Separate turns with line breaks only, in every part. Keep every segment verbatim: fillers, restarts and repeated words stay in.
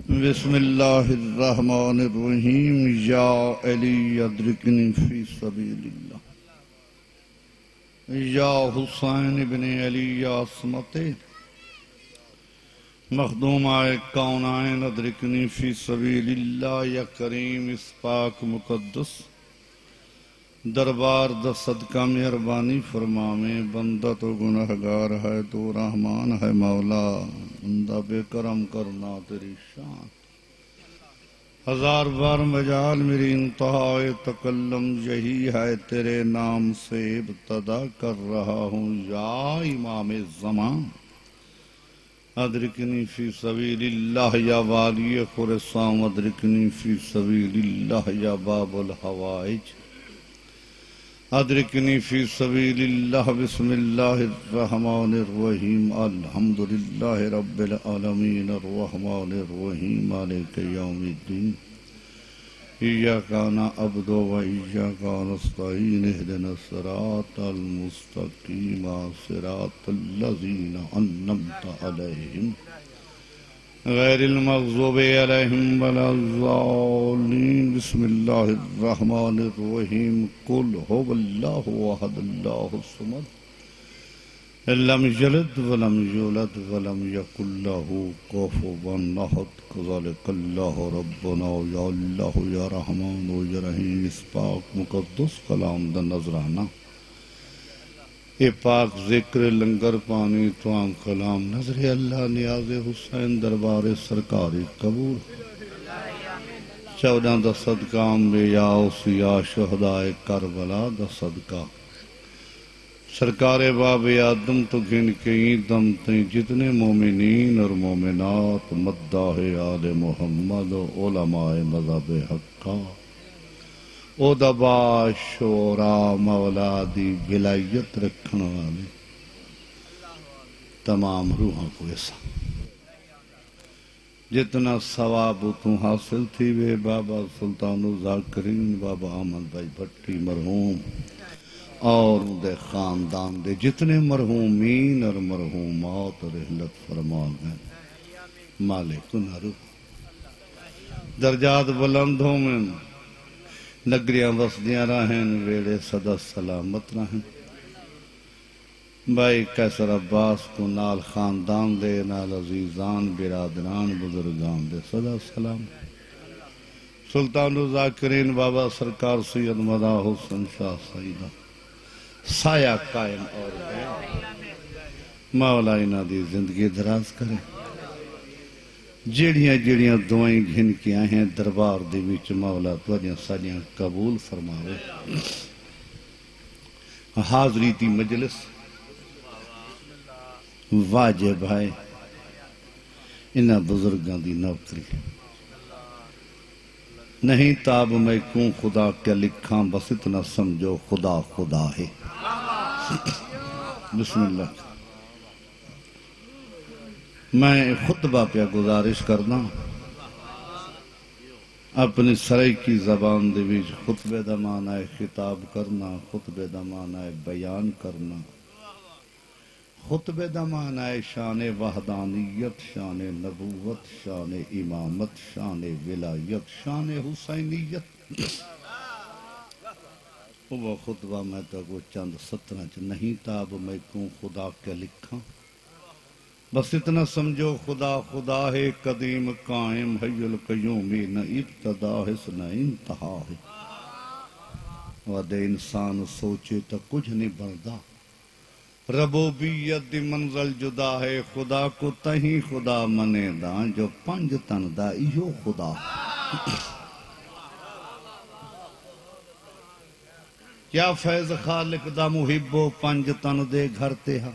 بسم اللہ الرحمن الرحیم یا علی ادرکنی فی سبیل اللہ یا حسین ابن علی یا عصمت مخدوم آئے کونائن ادرکنی فی سبیل اللہ یا کریم اس پاک مقدس دربار دا صدقہ مہربانی فرمامے بندہ تو گناہگار ہے تو رحمان ہے مولا بندہ بے کرم کرنا تیری شان ہزار بار مجال میری انتہا تکلم یہی ہے تیرے نام سے ابتدا کر رہا ہوں یا امام زمان ادرکنی فی سبیل اللہ یا والی خرسان ادرکنی فی سبیل اللہ یا باب الحوائج ادرکنی فی سبیل اللہ بسم اللہ الرحمن الرحیم الحمدللہ رب العالمین الرحمن الرحیم مالک یوم الدین ایاک نعبد و ایاک نستعین اہدنا الصراط المستقیم صراط الذین انعمت علیہم غیر المغضوب علیہم ولا الضالین بسم اللہ الرحمن الرحیم قل هو اللہ احد اللہ الصمد لم یلد ولم یولد ولم یکن له کفوا احد کذالک اللہ ربنا یا اللہ یا رحمان و یا رحیم اس پاک مقدس کلام دا نظرانہ اے پاک ذکر لنگر پانی توام کلام نظر اللہ نیاز حسین دربار سرکاری قبول چودہ دا صدقہ انبیاء اوصیاء شہداء کربلا دا صدقہ سرکار باب آدم تو گن کے دم تیں جتنے مومنین اور مومنات مداح آل محمد و علماء مذہب حقہ او دبا شورا مولا دی ولایت رکھن والے تمام روحوں کو ایسا جتنا ثواب تو حاصل تھی وے بابا سلطان الذاکرین بابا احمد بھائی بھٹی مرحوم اور دے خاندان دے جتنے مرحومین اور مرحومات رحلت فرما گئے مالک نہ درجات بلندوں میں نگریاں وسدیاں رہیں ویڑے صدا سلامت رہیں بھائی قیصر عباس کو نال خاندان دے نال عزیزان برادران بزرگان دے صدا سلام سلطان الذاکرین بابا سرکار سید مدا حسن شاہ سیدہ سایہ قائم اور گئے مولا انہاں دی زندگی دراز کرے جیڑیاں جیڑیاں دعائیں گھن کے آئے ہیں دربار دی وچ مولا توجہ سالیاں قبول فرماوے حاضری دی مجلس واجب ہے انہاں بزرگاں دی نوکری نہیں تاب میں کوں خدا کے لکھاں بس اتنا سمجھو خدا خدا ہے بسم اللہ میں خطبہ پہ گزارش کرنا اپنی سرائی کی زبان دے وچ خطبے دا معنی خطاب کرنا خطبے دا معنی بیان کرنا خطبے دا معنی شان وحدانیت شان نبوت شان امامت شان ولایت شان حسینیت وہ خطبہ میں تو کو چند سترہ چ نہیں تاب میں کوں خدا کے لکھاں بس اتنا سمجھو خدا خدا ہے قدیم قائم حی القیومی نہ ابتدا ہے نہ انتہا ہے ودے انسان سوچے تو کچھ نہیں بڑھدا ربوبیت دی منزل جدا ہے خدا کو تہیں خدا منے دا جو پنج تن دا ایو خدا کیا فیض خالق دا محبو پنج تن دے گھر تے ہاں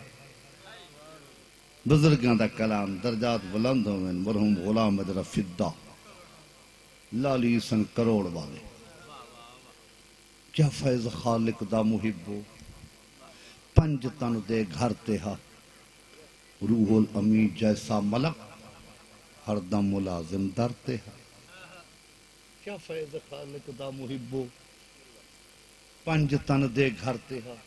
بزرگاں دا کلام درجات بلند ہوئے مرحوم غلام ادرا فدہ لالی سن کروڑ والے کیا فیض خالق دا محبو پنج تن دے گھر تے ہاں روح الامی جیسا ملک ہر دم ملازم در تے ہاں کیا فیض خالق دا محبو پنج تن دے گھر تے ہاں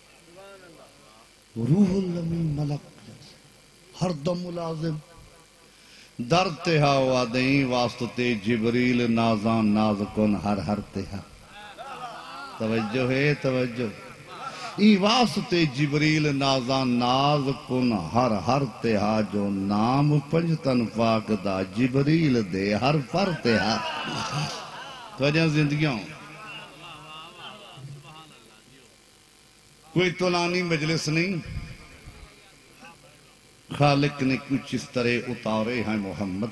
روح الامی ملک ہر دم ملازم در تہا وادئیں واسطے جبریل نازان ناز کن ہر ہر تہا توجہ ہے توجہ ای واسطے جبریل نازان ناز کن ہر ہر تہا جو نام پنجتن پاک دا جبریل دے ہر پر تہا توجہ زندگیوں کوئی طولانی مجلس نہیں خالق نے کچھ اس طرح اتارے ہیں محمد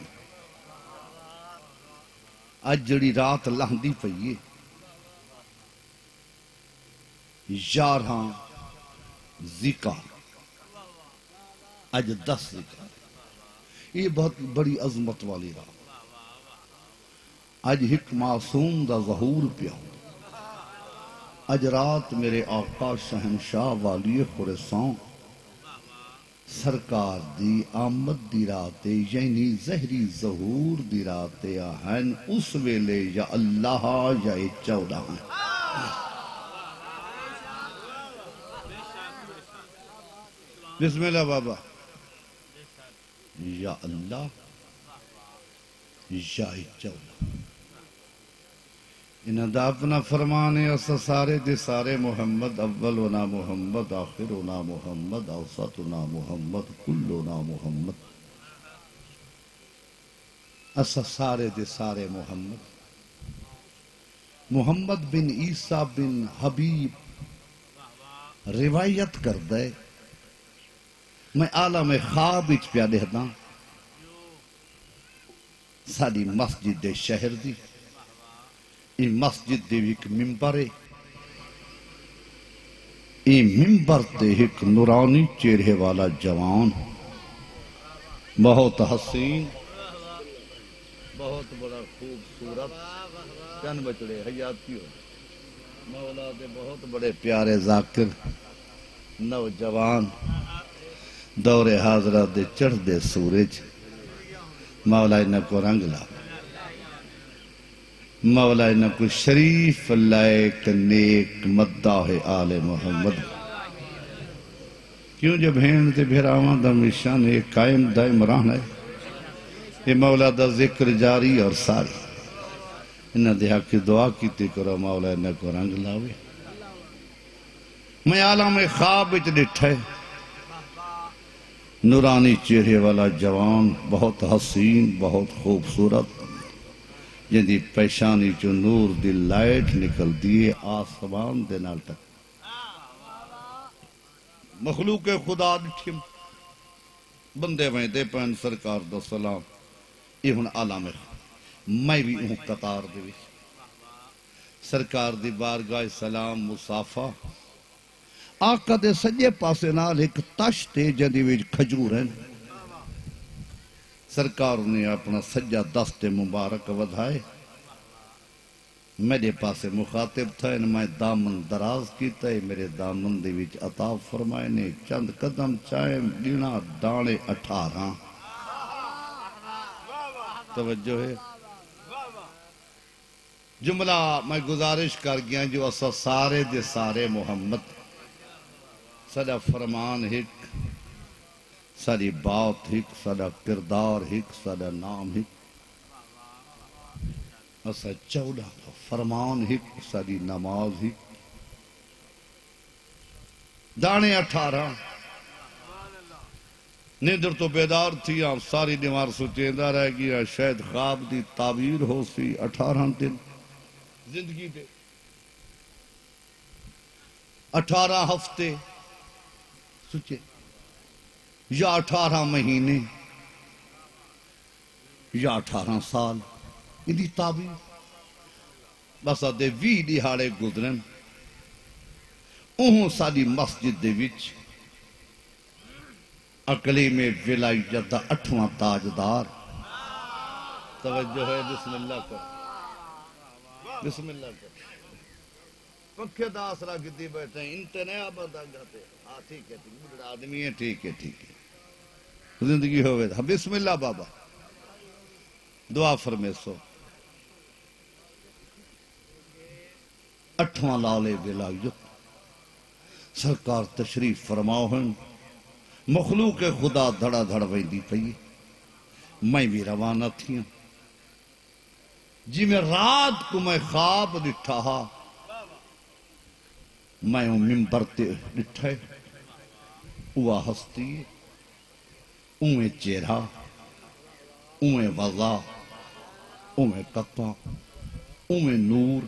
اج جڑی رات لہندی پئیے یارہاں ذکر اج دس ذکر یہ بہت بڑی عظمت والی رات اج ایک معصوم دا ظہور پیا اج رات میرے آقا شہنشاہ والی خراسان سرکار دی آمد دی راتے یعنی زہری ظہور دی راتے آہن اس ویلے یا اللہ یا چودہ ہیں بسم اللہ بابا یا اللہ یا چودہ انہاں دا اپنا فرمانے اسا سارے دے سارے محمد اولنا محمد آخرنا محمد اوسطنا محمد کلنا محمد اسا سارے دے سارے محمد محمد بن عیسیٰ بن حبیب روایت کر دے میں عالم خواب اچ پیا دیتا ساری مسجد دے شہر دی این مسجد دے ایک ممبر ہے این ممبر تے ایک نورانی چہرے والا جوان بہت حسین بہت بڑا خوبصورت چند بچڑے حیاتی ہو مولا دے بہت بڑے پیارے ذاکر نوجوان دور حاضرہ دے چڑھ دے سورج مولا انہ کو رنگ لا مولا انہ کو شریف لائق نیک مداح آل محمد کیوں جب ہین تے بھیراوان دا مشان ایک قائم دائم رہنا ہے یہ مولا دا ذکر جاری اور ساری انہ دہا کی دعا کی تے کرو مولا انہ کو رنگ لاوے میں عالم خواب اچ ڈٹھے نورانی چہرے والا جوان بہت حسین بہت خوبصورت جندی پیشانی چو نور دی لائٹ نکل دیئے آسمان دے نال تک مخلوق خدا ڈٹھیم بندے میں دے پہن سرکار دا سلام یہ ہن عالم میں بھی ہوں قطار دے بھی سرکار دی بارگاہ سلام مصافہ آقا دے سجے پاسے نال ایک تش تے جندی ویج کھجور ہیں سرکار نے اپنا سجا دست مبارک ودھائے میرے پاسے مخاطب تھا ان میں دامن دراز کیتا ہے میرے دامن دے ویج عطا فرمائے نے چند قدم چاہے گنا ڈانے اٹھارہ توجہ ہے جملہ میں گزارش کر گیا جو اسا سارے دے سارے محمد سدا فرمان ہک ساری بات ہک سدا کردار ہک سدا نام ہک اسا چودہ فرمان ہک ساری نماز ہک دانے اٹھارہ نیندر تو بیدار تھی آپ ساری دیوار سوچیندہ رہ گیا شاید خواب دی تعبیر ہو سی اٹھارہ دن زندگی دے اٹھارہ ہفتے سوچے یا اٹھارہ مہینے یا اٹھارہ سال اندھی تعبیر بس دے وی دیہاڑے گزرن اوہوں ساری مسجد دے وچ اقلی میں ولائی جدہ اٹھواں تاجدار توجہ ہے بسم اللہ کر بسم اللہ کر پکھے دا آسرا کتی بیٹھے ہیں انتنے آبادہ گھتے ہاں ٹھیک ہے ٹھیک ہے آدمی ہے ٹھیک ہے ٹھیک ہے زندگی ہوئے تھا بسم اللہ بابا دعا فرمے سو اٹھواں لالے ولایت سرکار تشریف فرماؤ ہیں مخلوق خدا دھڑا دھڑ ویندی پئی میں بھی روانہ تھی جی میں رات کو میں خواب ڈٹھا ہا میں ہوں ممبر تے ڈٹھے اوہ ہستی اوہ چہرہ اوہ وضع اوہ قطع اوہ نور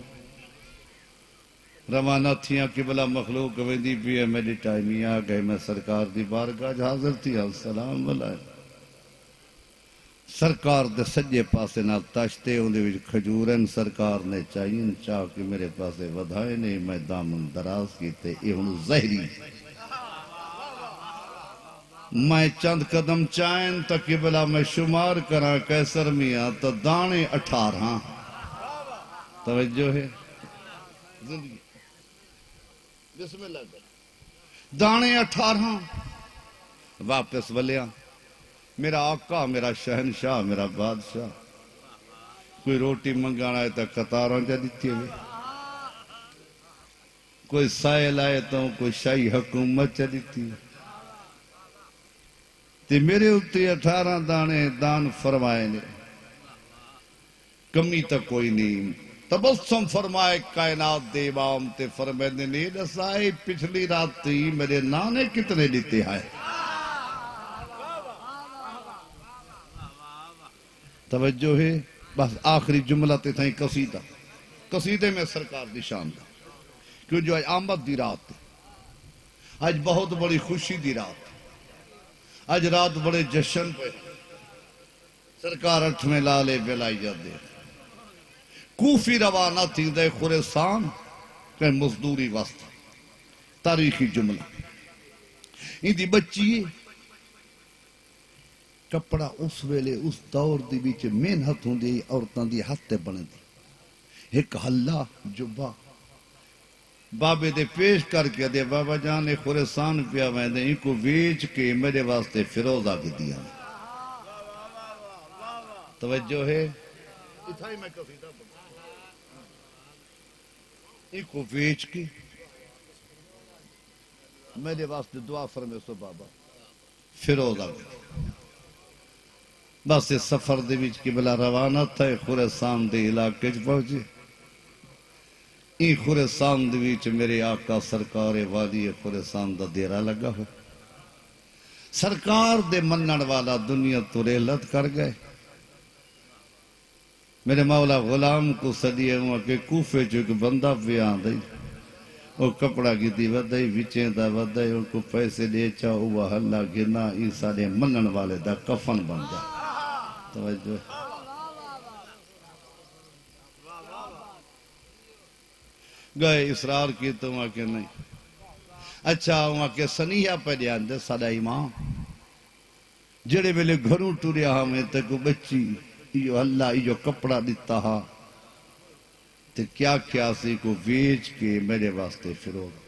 روانہ تھیاں قبلہ مخلوق ویندی بھی ہے میری ٹائمی آگئے میں سرکار دی بارگاہ حاضر تھی السلام علیکم سرکار دے سجے پاسے نال تاشتے ہوندے وچ کھجورن سرکار نے چاہین چاہ کہ میرے پاسے ودھائے نہیں میں دامن دراز کیتے اے ہن زہری میں چند قدم چائن تا قبلہ میں شمار کرا کیسر میاں تا دانے اٹھارہ توجہ ہے زندگی بسم اللہ کر دانے اٹھارہ واپس ولیاں میرا آقا میرا شہنشاہ میرا بادشاہ کوئی روٹی منگانا ہے تا قطاروں جا دیتی ہے کوئی سائل آئے تا کوئی شاہی حکومت جا دیتی ہے تے میرے اتے اٹھارہ دانے دان فرمائے نے کمی تا کوئی نہیں تبسم فرمائے کائنات دے امام تے فرمائے نے نہیں رسائے پچھلی رات تھی میرے نانے کتنے لیتے آئے توجہ ہے بس آخری جملہ تے تھا قصیدہ قصیدے میں سرکار دی شان دا کیوں جو آج آمد دی رات آج بہت بڑی خوشی دی رات آج رات بڑے جشن پہ سرکار اٹھ میں لالے بلائی جاتے کوفی روانہ تھی دے خورستان کہ مزدوری واسطہ تاریخی جملہ ان دی بچی کپڑا اس ویلے اس دور دی بیچ محنت ہوں دی عورتان دی ہاتھے بنے دی ایک حلہ جبا بابے دے پیش کر کے دے بابا جانے خورستان پیا میں دے ان کو ویچ کے میرے واسطے فیروزہ کی دیا توجہ ہے اتھائی میں قصیدہ بنا ان کو ویچ کے میرے واسطے دعا فرمے سو بابا فیروزہ کی دیا بس اس سفر دے وچ قبلہ روانہ تھا خورستان دے علاقے چ پہنچے این خورستان دے وچ میرے آقا سرکار وادی خورستان دا دیرہ لگا ہو سرکار دے منن والا دنیا تو رحلت کر گئے میرے مولا غلام کو صدیے ہوا کہ کوفے جو ایک بندہ بھی آن دئی وہ کپڑا کی دی ودائی وچیں دا ودائی ان کو پیسے دے چاہو وہ حلہ گنا عیسیٰ دے منن والے دا کفن بن جا توجہ گئے اسرار کی تو وہاں کے نہیں اچھا وہاں کے سنیہ پہ دیان دے سادہ امام جڑے بلے گھروں ٹوریا ہمیں تک بچی یہ اللہ یہ کپڑا دیتا ہا تو کیا کیا سی کو ویچ کے میرے واسطے فیروزہ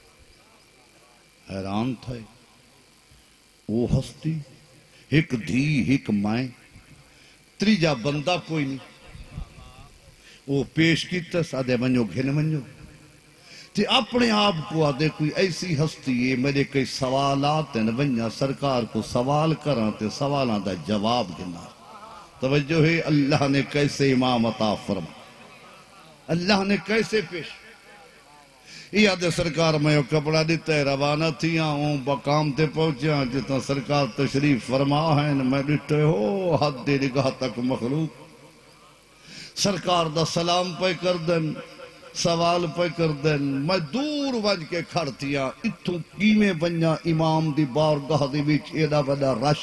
حیران تھا وہ ہستی ایک دھی ایک مائیں تریجا بندہ کوئی نہیں وہ پیش کیتا سادے منجو گھن منجو تے اپنے آپ کو آدھے کوئی ایسی ہستی ہے میرے کئی سوالات ہیں ونیا سرکار کو سوال کران تے سوالان دا جواب گنا توجہ ہے اللہ نے کیسے امام عطا فرما اللہ نے کیسے پیش یہ آدھے سرکار میں کپڑا دیتا ہے روانہ تھیاں ہوں بقام تے پہنچیاں جتنا سرکار تشریف فرما ہے میں دیتے ہو حد دے نگاہ تک مخلوق سرکار دا سلام پہ کر دن سوال پہ کر دن میں دور وج کے کھڑتیاں اتھوں کیمیں بنیا امام دی بارگاہ دی بیچ ایڈا بڑا رش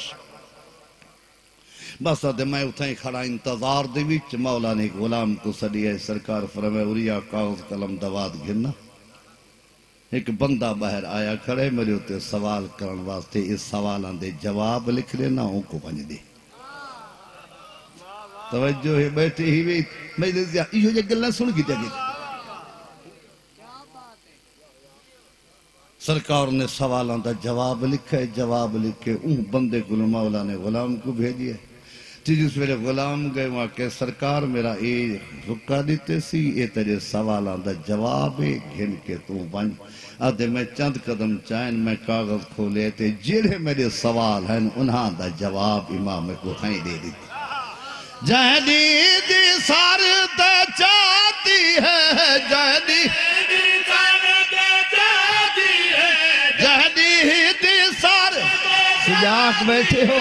بس آدھے میں اتھائیں کھڑا انتظار دی بیچ مولا نے غلام کو صدی ہے سرکار فرمے اوریا کاغذ قلم دواد گھرنا ایک بندہ باہر آیا کھڑے میرے ہوتے سوال کرن واسطے اس سوالان دے جواب لکھ لینا ہوں کو بنی دے توجہ ہے بیٹھے ہی بھی میں دے دیا یہ جو گلنا سن کی جگہ سرکار نے سوالان دا جواب لکھا ہے جواب لکھے اون بندے کو مولا نے غلام کو بھیجی ہے جس ویلے غلام گئے وہاں کہ سرکار میرا اے رکا دیتے سی اے تیرے سوالان دا جواب ہے گھن کے تو بن آدھے میں چند قدم چاہیں میں کاغذ کھولے تھے جنہیں میرے سوال ہیں انہاں دا جواب امام کو کھائیں دے دیتے جہدی دی سار تے چاہتی ہے جہدی دی سار تے چاہتی ہے جہدی دی سار سجاک بیٹھے ہو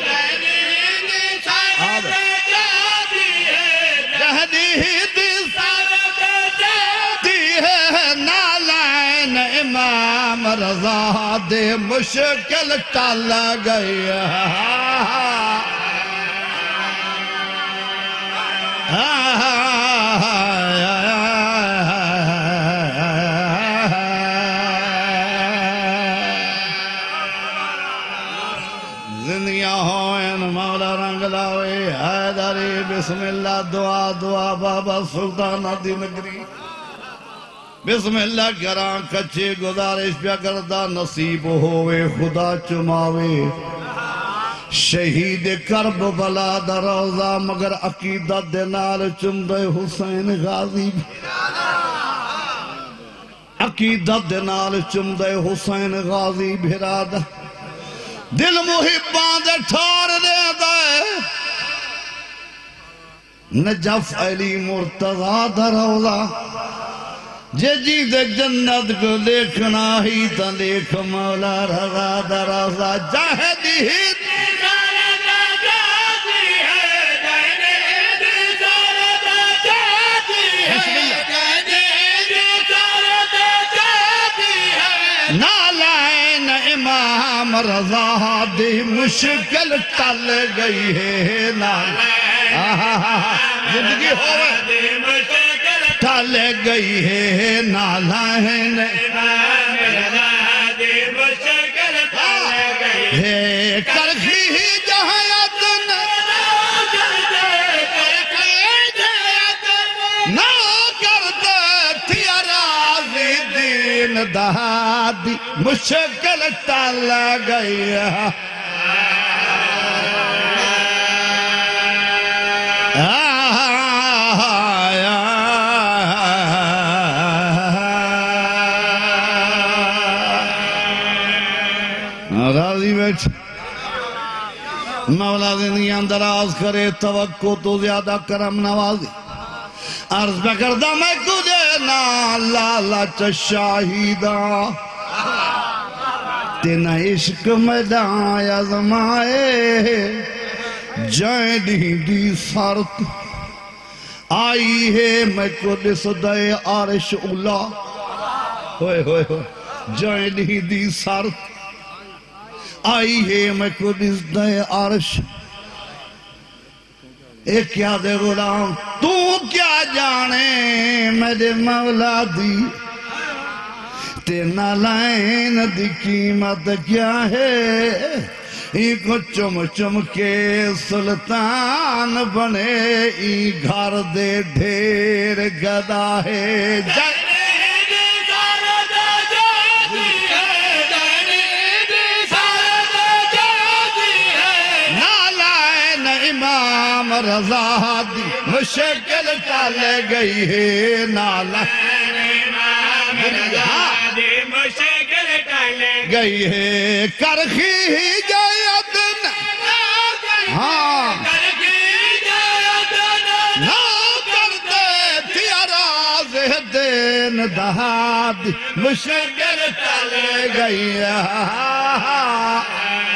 امام رضا دے مشکل ٹال گئی زندگیاں ہوئن مولا رنگ لاوے حیدری بسم اللہ دعا دعا بابا سلطان دی نگری بسم اللہ گران کچھے گزارش پیا کردہ نصیب ہوئے خدا چماوے شہید کرب بلا در روزہ مگر عقیدت دنال چمدے حسین غازی عقیدت دنال چمدے حسین غازی بھرادہ دل محبان دے ٹھار دے دے نجف علی مرتضی در روزہ جے جی دے جنت کو دیکھنا ہی تا دیکھ مولا رضا درازہ جہدی ہی نالائن امام رضا دی مشکل ٹل گئی ہے نالائن زندگی ہوئے ٹل گئی ہے نالائن امام رضا دی مشکل ٹل گئی ہے کرخی ہی جہایت نہ کرتے تھی راضی دین دہادی مشکل ٹل گئی ہے راضی بیٹھ مولا زندگی اندراز کرے توقع تو زیادہ کرم نوازی عرض پہ کردہ میں کجھے نا لالچ شاہیدہ تینا عشق میں دائیں ازمائے جائیں دی دی سارت آئی ہے میں کجھے صدائے عرش اولا ہوئے ہوئے ہوئے جائیں دی دی سارت آئی ہے میں قدس دے عرش ایک کیا دے غلام تو کیا جانے میرے مولا دی تینا لائن دی قیمت کیا ہے ای کو چم چم کے سلطان بنے ای گھر دے ڈھیر گدا ہے امام رضا دی مشکل ٹل گئی ہے نالائن امام رضا دی مشکل ٹل گئی ہے کرخی ہی جایت ہاں نہ کرتے تھی راز دین دہادی مشکل ٹل گئی ہے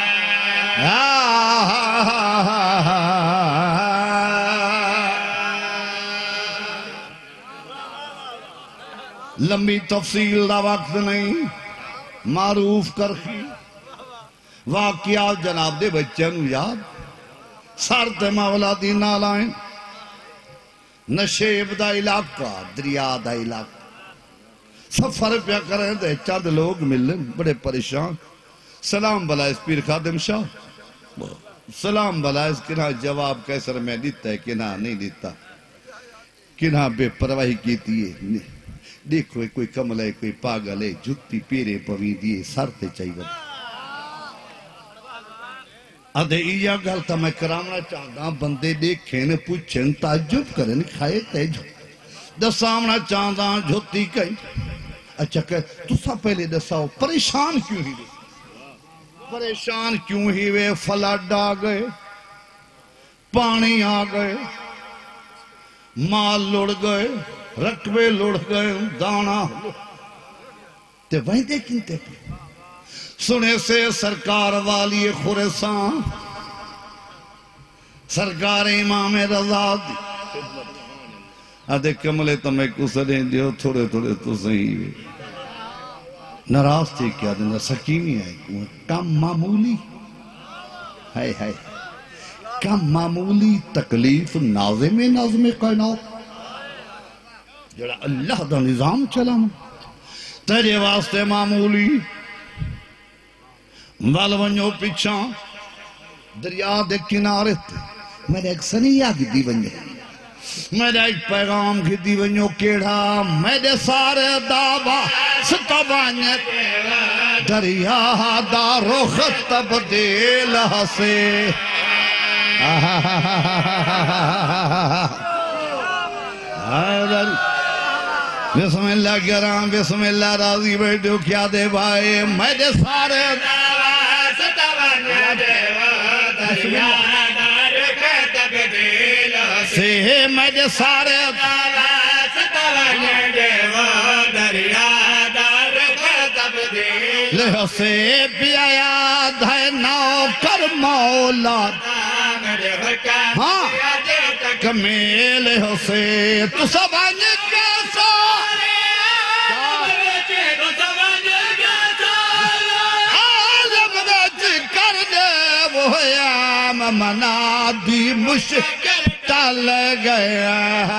لمبی تفصیل دا وقت نہیں معروف کرخی واقعات جناب دے بچن یاد سارت مولا دی نالائن نشیب دا علاقہ دریا دا علاقہ سفر پیا کریں دے چند لوگ ملن بڑے پریشان سلام بلائز پیر خادم شاہ سلام بلائز کنہا جواب کیسر میں دیتا ہے کنہا نہیں دیتا کنہا بے پرواہی کیتی ہے دیکھو کوئی کمل ہے کوئی پاگل ہے جھتی پیرے پویں دیئے سارتے چاہیے ادھے یہ گل تا میں کرامنا چاہتا بندے دیکھیں پوچھیں تعجب کریں کھائے تیجو دسامنا چاہتا جھوتی کہیں اچھا کہ تُسا پہلے دساؤ پریشان کیوں ہی وے پریشان کیوں ہی وے فلڈ آ گئے پانی آ گئے مال لڑ گئے رقبے لڑ گئے دانا تے وہیں دیکھیں تے سنے سے سرکار والی خورسان سرکار امام رضا دی آدھے کملے تمہیں کسریں دیو تھوڑے تھوڑے تو صحیح ناراض تھے کیا دینا سکینی آئے کم معمولی ہائے ہائے کم معمولی تکلیف ناظم ناظم کائنات جڑا اللہ دا نظام چلا تیرے واسطے معمولی والونیو پیچھا دریا دے کنارے تھے میرے ایک سنیہ کی دی ونجو میرے ایک پیغام کی دی ونجو کیڑا میرے سارے دعویٰ ستبانیت دریا دا رخ تبدیل سے بسم اللہ گرام بسم اللہ راضی بیٹھو کیا دے بھائی میرے سارے دعویٰ ستبانیت دریا دا رخ تبدیل سے میرے سارے دعویٰ ستبانیت دریا دا رخ تبدیل سے بیایا دھائے نوکر مولا ہاں کمیل ہو سے تو سبانیت منا دی مشکل ٹل گیا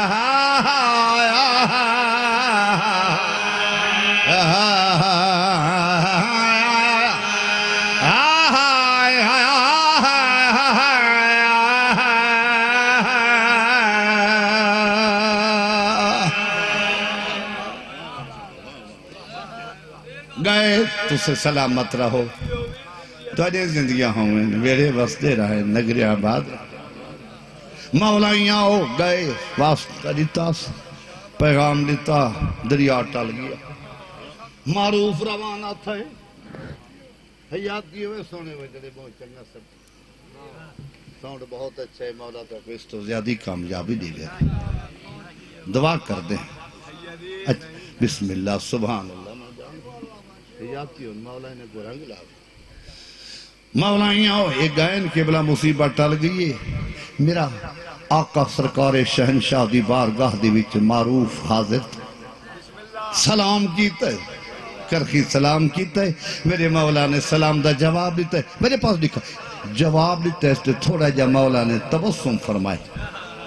گئے تو سے سلامت رہو تجھے زندگیاں ہوں میرے وستے رہے نگر آباد مولائیاں ہو گئے واسطہ دیتا پیغام دیتا دریا ٹل گیا معروف روانہ تھے حیات دیئے ہوئے سونے ہوئے جڑے بہت چنگا سب ساؤنڈ بہت اچھے مولا کا کوئی تو زیادہ کامیابی دی گئے دعا کر دیں بسم اللہ سبحان اللہ حیات دیئے مولا نے کو رنگ لاؤ مولائیاں ہو ایک گائن کے بلا مصیبت ٹل گئی میرا آقا سرکار شہنشاہ دی بارگاہ دی وچ معروف حاضر سلام کیتا ہے کرخی سلام کیتا ہے میرے مولا نے سلام دا جواب دیتا ہے میرے پاس لکھا جواب دیتا ہے اس نے تھوڑا جا مولا نے تبسم فرمائے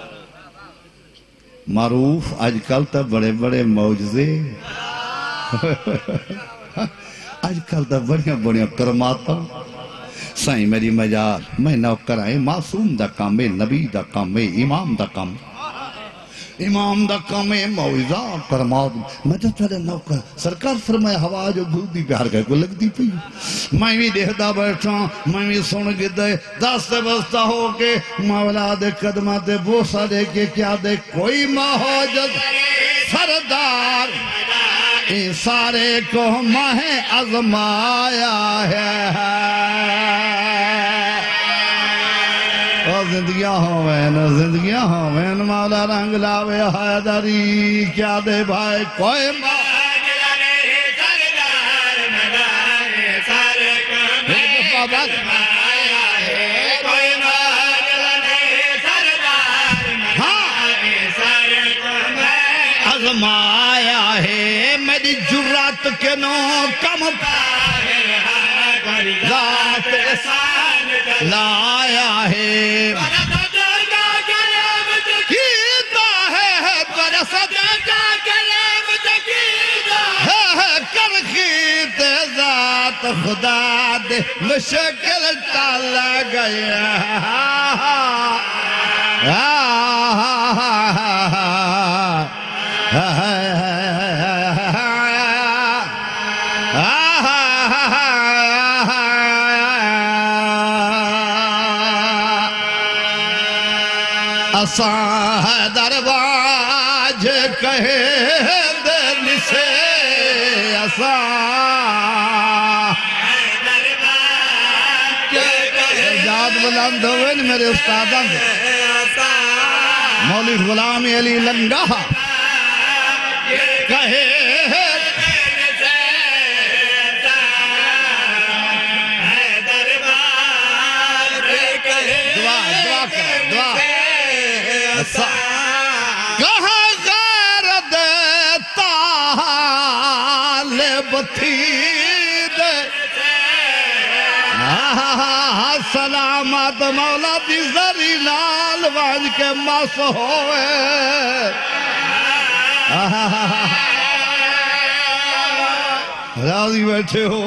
معروف آج کل تا بڑے بڑے معجزے آج کل تا بڑے بڑے کرماتا سائیں میری مجال میں نوکر آئے معصوم دا کام ہے نبی دا کام ہے امام دا کام امام دا کام ہے موعظہ کرمات میں تو چلے نوکر سرکار فرمائے ہوا جو گھودی پیار گئے کو لگ دی پئی میں بھی دیکھتا بیٹھا میں بھی سن گئے دے داستے بستا ہو کے مولا دے قدمہ دے بوسا دے کے کیا دے کوئی مہوجد سردار ان سارے کو ماہ ازمایا ہے اور زندگیاں ہوئین زندگیاں ہوئین مولا رنگ لاوے حیدری کیا دے بھائی کوئی مہوجد سردار مدار سارے کو ماہ ازمایا ہے کوئی مہوجد سردار مدار سارے کو ماہ ازمایا ہے میری جرات کے نو کم ذات احسان لایا ہے کیتا ہے برسد ہے کرخیت ذات خدا دے مشکل ٹال گیا اساں حیدر باج کہے دل سے اساں حیدر باج کہے جاد بلند ہوئے میرے استادان مولی غلام علی لنگا کہے کہاں غیرت طالب تھی دے سلامت مولا دی زری لال وانج کے مس ہوئے راضی بیٹھے ہو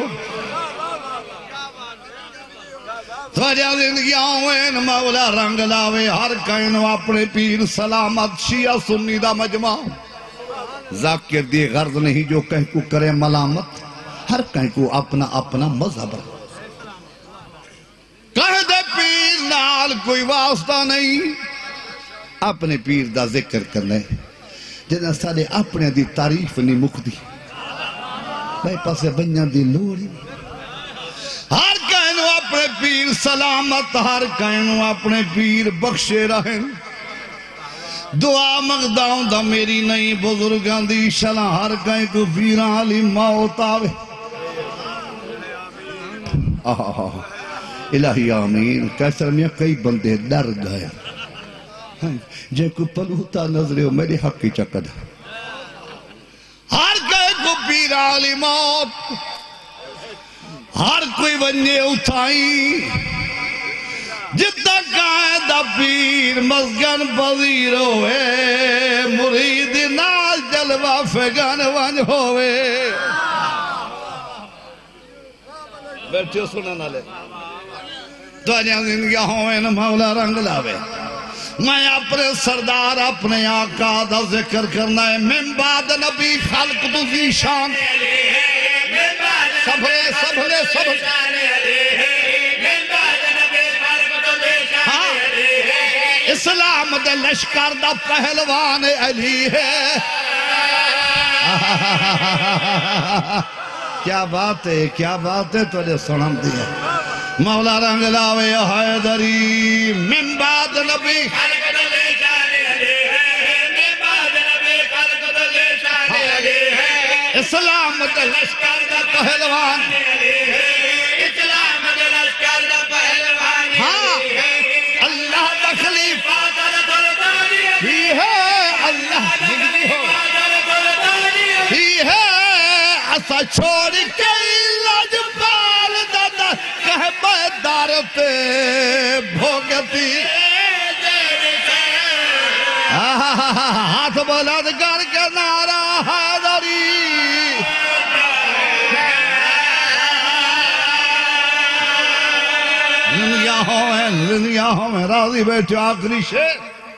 توجہ زندگیاں ہوئے مولا رنگ لاوے ہر کائنو اپنے پیر سلامت شیعہ سنی دا مجمع ذاکر دی غرض نہیں جو کہیں کو کرے ملامت ہر کہیں کو اپنا اپنا مذہب کہہ دے پیر نال کوئی واسطہ نہیں اپنے پیر دا ذکر کرنے جنہاں سارے اپنے دی تعریف نہیں مکھ دی میں پاسے بنیاں دی لوڑی ہر کہنو اپنے پیر سلامت ہر کہنو اپنے پیر بخشے رہیں دعا مغداؤں دا میری نئی بزرگاں دی شلہ ہر کہیں کو پیران علی موت آوے الہی آمین کیسر میں کئی بندے ڈر گئے جے کو پلوتا نظرے ہو میری حق کی چکد ہر کہیں کو پیران علی موت ہر کوئی بننے اٹھائی جتنا قائدہ پیر مسگن پذیر ہوئے مرید نال جلوہ فگن ون ہوئے بیٹھے سنن آلے دنیا زندگیاں ہوئے نا مولا رنگ لاوے میں اپنے سردار اپنے آقا دا ذکر کرنا ہے من بعد نبی خلق تو زیشان سبھے سبھے سبھے ہاں اسلام دے لشکر دا پہلوان علی ہے کیا بات ہے کیا بات ہے تو نے سنم دیا مولا رنگ لاوے حیدری من بعد نبی اسلام دے لشکر دا پہلوان اسلام دے لشکر دا پہلوان ہاں اللہ دا خلیفہ ہی ہے اللہ نگری ہو ہی ہے اسا چھوڑ کے لج پال دادا کہہ بیدار پہ بھوگتی ہاتھ بلند کر کے نعرہ حیدری دنیا ہوئے دنیا ہوئے راضی بیٹھے آخری شیر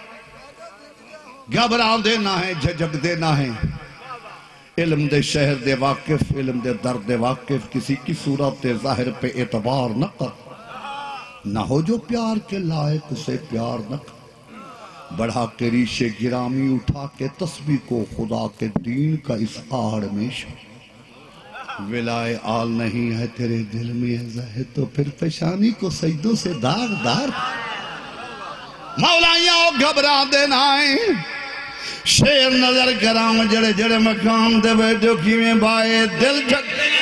گھبراؤ دینا ہے جھجک دینا ہے علم دے شہر دے واقف علم دے درد دے واقف کسی کی صورت ظاہر پہ اعتبار نہ کر نہ ہو جو پیار کے لائق اسے پیار نہ کر بڑھا کے ریشے گرامی اٹھا کے تسبیح کو خدا کے دین کا اس آڑ میں شو ولائے آل نہیں ہے تیرے دل میں ہے تو پھر پیشانی کو سجدوں سے داغ دار مولائیاں ہو گھبرا دینا ہے شیر نظر کرام جڑے جڑے مقام دے بیٹھو کیویں بائے دل جھک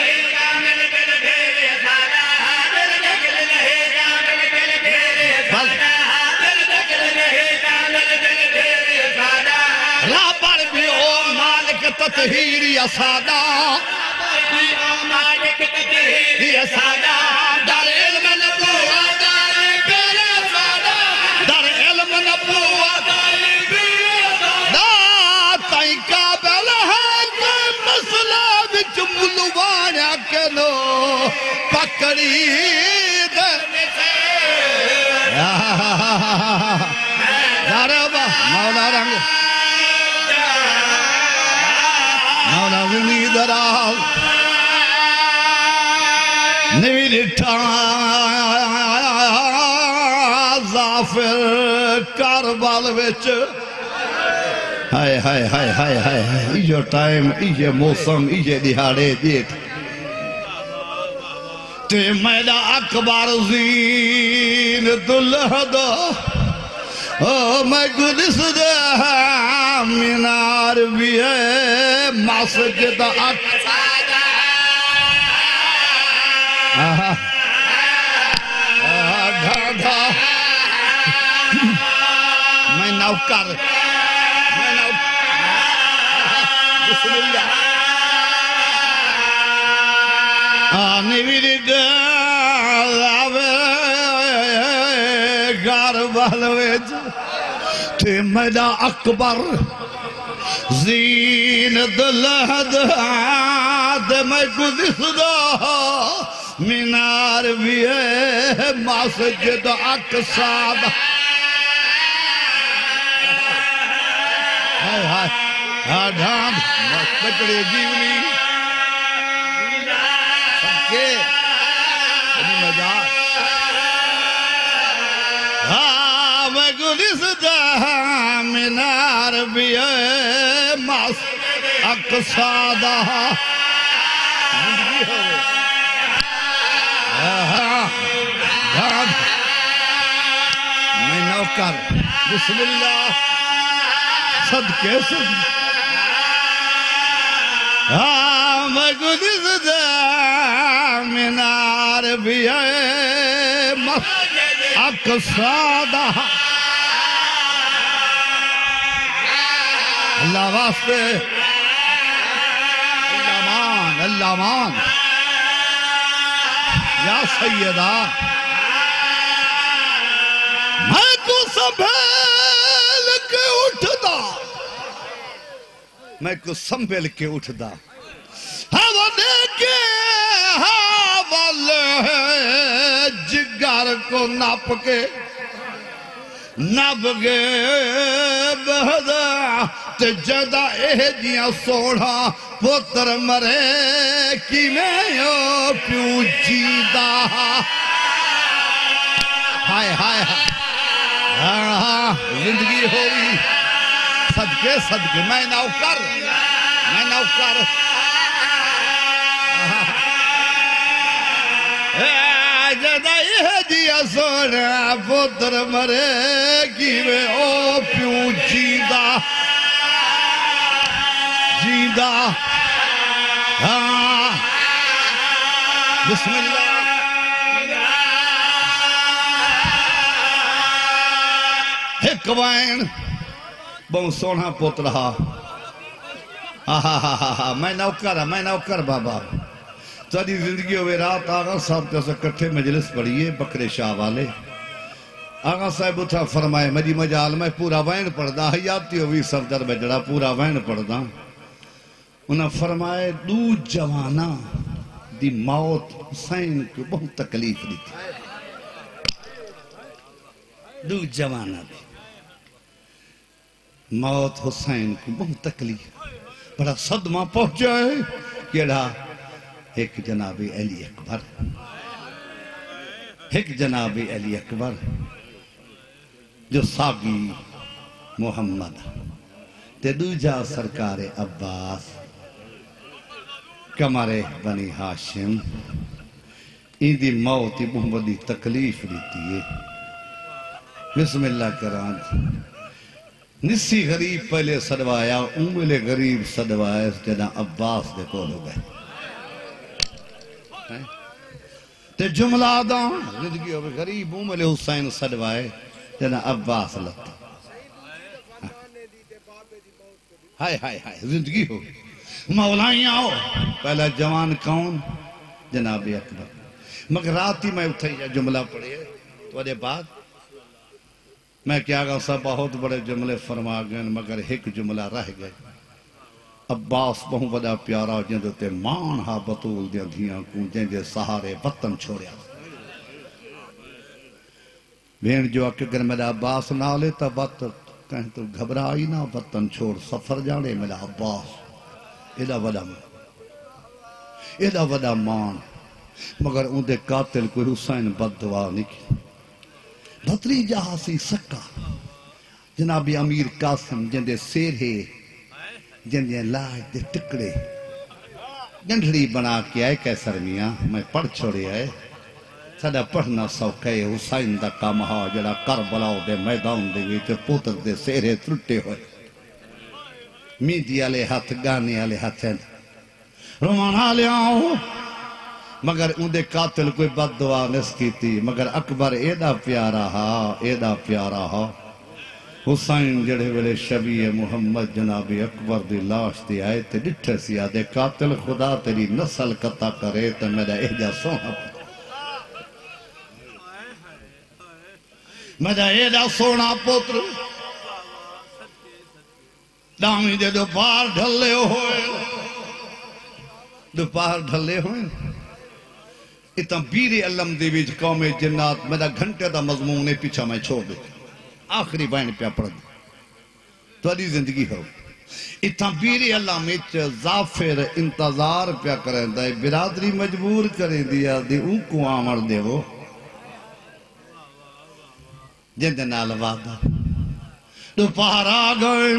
رابر بھی او مالک تطہیری اسادہ مالک تطہیری اسادہ در علم نبوت در پیر اسادہ در علم نبوت در پیر اسادہ تائیں قابل ہے کوئی مسئلہ وچ ملوانا کنو پکڑی دے ربا مولا رنگ مولا غنی دراز نوی لٹھا مسافر کاربال وچ ہائے ہائے ہائے ہائے ہائے ایجو ٹائم ایجے موسم ایجے دہاڑے دیکھ تے میڈا اکبر زین دلہدہ میں گلس دے مینار بھی ہے مسجد اکسادہ ڈھاڈھا میں نوکر میں نوکر بسم اللہ آنی بھی گاوے گار بالویج تے میڈا اکبر زین دلہد آد میں گدس دا مینار بھی ہے مسجد اقصاد ہائے ہائے ڈھانڈ بچڑے جیونی سب کے بنی مجار ہاں میں گدس دا مینار بھی ہے مسجد اقصاد زندگی ہو گئی میں نوکر بسم اللہ صدقے صدقے ہاں میں گدس دا مینار بھی ہے مسجد اقصادہ اللہ واسطے اللہ مان اللہ مان یا سیدہ میں کو سنبھل کے اٹھدا میں کو سنبھل کے اٹھدا ہوا دیکھے حوالے جگر کو ناپ کے نب گے بہدا تے جدہ اے جیاں سوڑا پتر مرے کی میں یو پیوں جیدہ ہائے ہائے ہاں زندگی ہوئی صدقے صدقے میں نوکر میں نوکر جدہ اے جیاں سوڑا پتر مرے کی میں او پیوں جیدہ جیدہ ہاں بسم اللہ ایک وائن بہت سونا پوت رہا میں نوکر میں نوکر بابا تاری زندگی ہوئے رات آغا صاحب جیسے کٹھے مجلس پڑھئے بکر شاہ والے آغا صاحب اتھا فرمائے میری مجال میں پورا وائن پڑھدا حیاتی ہوئی صفدر میں جڑا پورا وائن پڑھدا انہاں فرمائے دو جوانہ دی موت حسین کو بہت تکلیف دی تھی دو جوانہ دی موت حسین کو بہت تکلیف بڑا صدمہ پہنچائے کیڑا ایک جناب علی اکبر ایک جناب علی اکبر جو ساگی محمد تے دوجہ سرکار عباس کمرے بنی ہاشم این دی موت محمدی تکلیف دیتی ہے بسم اللہ کران نسی غریب پہلے صدوایا امل غریب صدوایا جنا عباس دے کول ہو گئے تے جملہ آدھاں زندگی ہوئے غریب امل حسین صدوائے جنا عباس لتا ہائے ہائے ہائے زندگی ہو مولائیں آؤ پہلا جوان کون جناب اکبر مگر رات ہی میں اٹھائی جملہ پڑھے تو دے بعد میں کیا گا سا بہت بڑے جملے فرما گئے مگر ایک جملہ رہ گئے عباس بہت بڑا پیارا جن تے مان ہا بطول دیا دھیاں کو جن دے سہارے وطن چھوڑیا بین جو اگر میرا عباس نہ لیتا وقت کہیں تو گھبرائی نہ وطن چھوڑ سفر جانے میرا عباس ایدہ وڈا مان ایدہ وڈا مان مگر ان دے قاتل کوئی حسین بد دعا نہیں کی بھتری جہاں سی سکا جناب امیر قاسم جندے سیرے جندے لاج دے ٹکڑے گنڈھڑی بنا کے آئے کیسر میاں میں پڑھ چھوڑے آئے ساڑا پڑھنا سوکھے حسین دا کامہا جڑا کربلاؤ دے میدان دے ویچ پوتر دے سیرے ترٹے ہوئے میدی آلے ہاتھ گانے آلے ہاتھ رومان آلے آؤ مگر اندے قاتل کوئی بد دعا نس کی تھی مگر اکبر ایڈا پیارا ہا ایڈا پیارا ہا حسین جڑے ویلے شبیہ محمد جناب اکبر دی لاش دی آئے تے ڈٹھے سی آدھے قاتل خدا تیری نسل قطع کرے تے میرا ایجا سونا میرا ایجا سونا پتر دامی دے دو پار ڈھلے ہوئے دو پار ڈھلے ہوئے اتنا بیری علم دی ویج قوم جنات میرا گھنٹے دا مضمون پیچھا میں چھوڑ دے آخری بائن پہ پڑھ دے تو علی زندگی ہو اتنا بیری اللہ میچ زافر انتظار پہ کریں دے برادری مجبور کریں دیا دی ان کو آمر دے وہ جن دے نال وعدہ تو پہرا گئن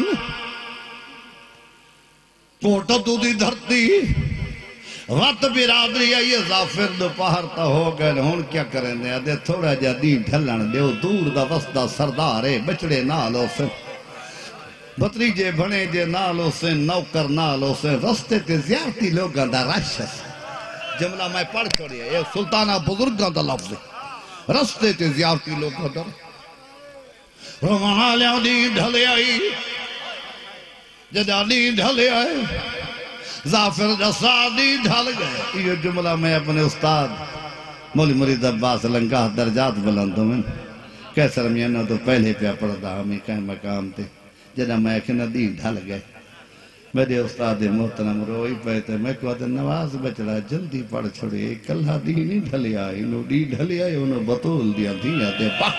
کوٹا تو دی دھرتی وقت برادری ہے یہ زافر دو پہرتا ہو گئے ہون کیا کریں دے دے تھوڑا جا دین ڈھلن دے دور دا وسطہ سردارے بچڑے نالو سے بطری جے بھنے جے نالو سے نوکر نالو سے رستے تے زیارتی لوگاں دا راشس جملہ میں پڑھ چھوڑی ہے یہ سلطانہ بزرگاں دا لفظ ہے رستے تے زیارتی لوگاں دا رومان آلیاں دین ڈھلے آئی جدا دین ڈھلے آئی زافر جسادی ڈھل گئے یہ جملہ میں اپنے استاد مولی مرید عباس لنگاہ درجات بلندوں میں کیسر میاں تو پہلے پہ پڑھتا ہمیں کہیں مقام تے جنہ میں کہ ندی ڈھل گئے میرے استاد محترم روئی پہتے میں کہا تھا نواز بچڑا جلدی پڑھ چھوڑے کلہ دی نہیں ڈھلے آئی انہوں دی ڈھلے آئی انہوں بطول دیا دیا دے پاک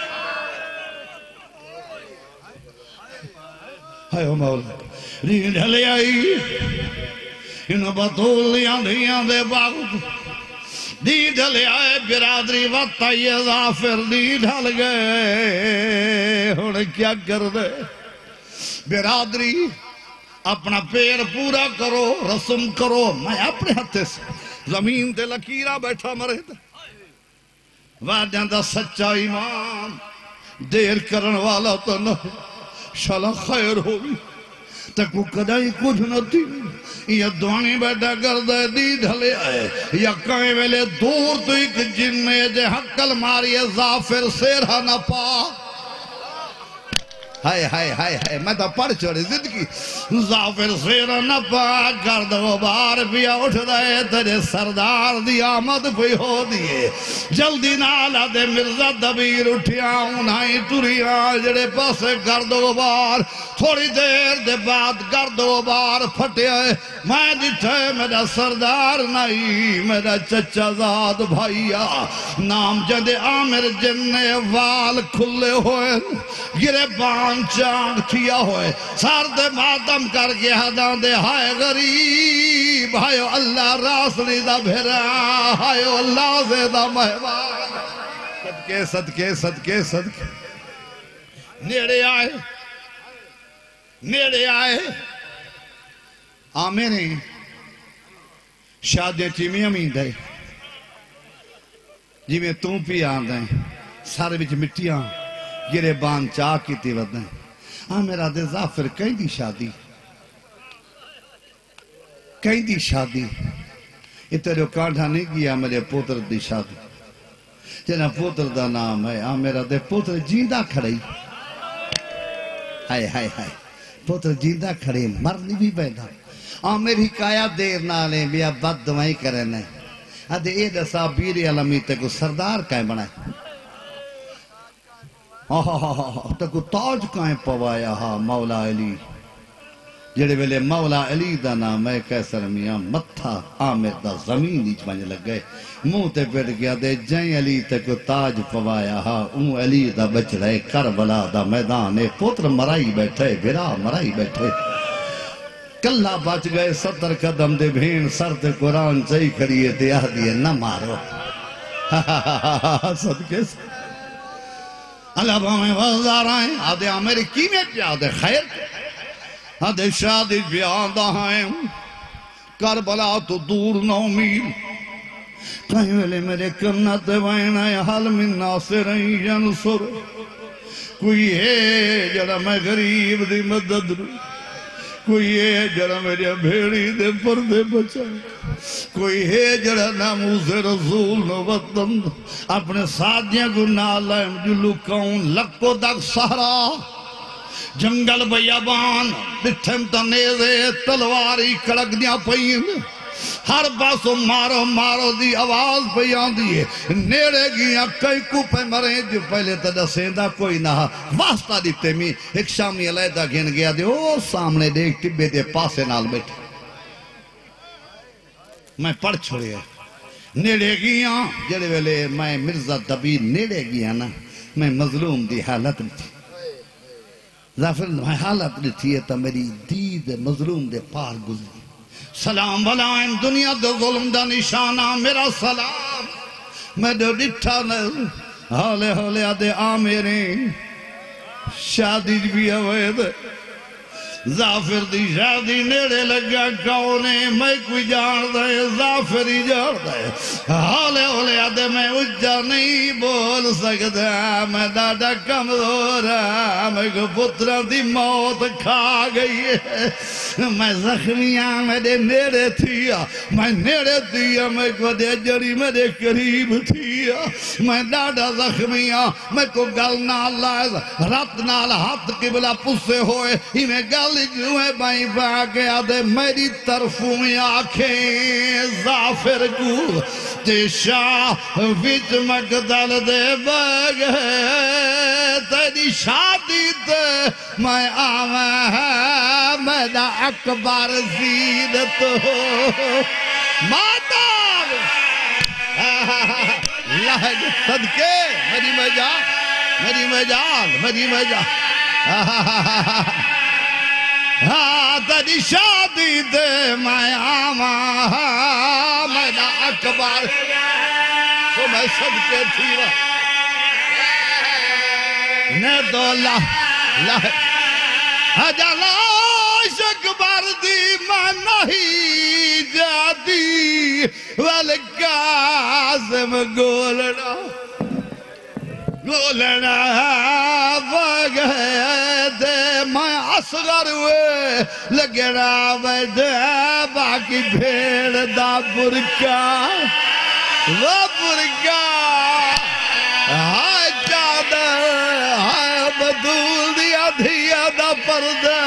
ہائے مولا دی ڈھلے آئی انہوں بطولیاں دھیاں دے باغ دی ڈھلے آئے برادری وقت یہ زافر دی ڈھل گئے انہیں کیا کر دے برادری اپنا پیر پورا کرو رسم کرو میں اپنے ہتھے سے زمین دے لکیرہ بیٹھا مرے تھا وعدیں دا سچا ایمان دیر کرن والا تو نہ شالا خیر ہوگی تکو کدائی کچھ نہ تھی یا دعانی بیٹھا کر دے دی ڈھلے آئے یا کہیں ویلے دور تو ایک جن میں جے حقل ماری زافر سیرہ نہ پا ہائے ہائے ہائے ہائے میں تو پڑھ چھوڑی زندگی زافر سیرہ نہ پا گرد و بار پیا اٹھ دائے تیرے سردار دی آمد پہ ہو دیئے جلدی نالا دے مرزا دبیر اٹھیا انہائی ٹوریا جڑے پاسے گرد و بار تھوڑی دیر دے بعد گرد و بار پھٹے آئے میں جٹھے میرا سردار نہیں میرا چچا زاد بھائیا نام جدے عامر جننے وال کھلے ہوئے گرے بان چانگ تھیا ہوئے سار دے ماتم کر کے حدان دے ہائے غریب ہائے اللہ راسلی دا بھیرا ہائے اللہ زیدہ مہمان صدقے صدقے صدقے صدقے نیڑے آئے نیڑے آئے آمینے شادیں چیمی امین دے جی میں توں پی آن دیں سارے بچ مٹیاں گرے بان چاہ کی تی ودیں آہ میرا دے زافر کہیں دی شادی کہیں دی شادی اتنے کانٹھا نہیں گیا میرے پوتر دی شادی جنہ پوتر دا نام ہے آہ میرا دے پوتر جیندہ کھڑی ہائے ہائے ہائے پوتر جیندہ کھڑی مرنی بھی بیدہ آہ میری کایا دیر نالیں بیا بد دمائی کرنے آدھے اے دسا بیری علمی تکو سردار کائیں بنائے آہا تکو تاج کائیں پوایا ہا مولا علی جڑے ویلے مولا علی دا نام ہے کیسر میاں متھا عامر دا زمین نیچ بنج لگ گئے منہ تے پیٹ گیا دے جائیں علی تکو تاج پوایا ہا اون علی دا بچ رہے کربلا دا میدان پوتر مرائی بیٹھے بھرا مرائی بیٹھے کلہ بچ گئے ستر قدم دے بھین سر تے قرآن چاہی کریے دیا دیئے نہ مارو صدقے سے اللہ ہمیں وزار آئیں آدھے امریکی میں پیادے خیر آدھے شادی پیادہ آئیں کربلا تو دور نو میل کہیں ویلے میرے کنت وین آئے حل من ناصرین ینصر کوئی ہے جڑا میں غریب دی مدد رو کوئی ہے جڑا میرے بھیڑی دے پردے بچائے کوئی ہے جڑا ناموز رسول نو وطن اپنے ساتھیاں کو نالائم جلو کون لکو دک سہرا جنگل بیابان بٹھم تنیزے تلواری کڑک دیا پئین ہر باسو مارو مارو دی آواز پہ آندی ہے نیڑے گیا کئی کوپے مریں جو پہلے تدہ سیندہ کوئی نہ واسطہ دیتے میں ایک شامی علیدہ گھن گیا دے او سامنے دیکھ ٹبے دے پاسے نال بیٹھے میں پڑھ چھوڑے نیڑے گیا جڑے ویلے میں مرزا دبی نیڑے گیا نا میں مظلوم دی حالت میں تھی ظافر میں حالت میں تھی تا میری دید مظلوم دے پار گزری سلام بلائیں دنیا دے ظلم دا نشانہ میرا سلام میں دو ڈٹھا نہ حالے حالے آدھے آمیریں شادی بھی ہوئے دے ظافر دی شادی نیڑے لگا کونے میں کوئی جان دے ظافر ہی جان دے حالے حالے آدھے میں اجھا نہیں بول سکتا میں دادا کمزور ہے میں کو پترہ دی موت کھا گئی ہے میں زخمیاں میرے نیڑے تھیا میں نیڑے تھیا میں کو دے جڑی میرے قریب تھیا میں دادا زخمیاں میں کو گل نال لائز رات نال ہاتھ کی بلا پسے ہوئے ہی میں گل جو ہے بائیں باگے آدھے میری طرفوں میں آنکھیں ظافر کو تشاہ وچ مقدل دے باگے تیری شادی تے میں آمیں ہے میں دا اکبر زید تو مادر لہج صدقے میری مجال میری مجال میری مجال ہاں تیری شادی دے میں آماں میں دا اکبر تو میں صدقے تھی رہا نے تو اللہ حجلاش اکبر دی میں نہیں جاتی والقاسم گولنا گولنا بگئے دے میں اصغر ہوئے لگنا بیٹھے باقی بھیڑ دا برکا وہ برکا ہائے چادر ہائے بدول دیا دیا دا پردہ